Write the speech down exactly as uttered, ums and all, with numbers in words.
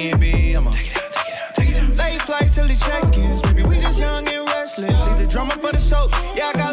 B and B, I'ma take it out, take it out, take it out. Late flights till the check-ins, baby, we just young and restless. Leave the drama for the soap, yeah, I got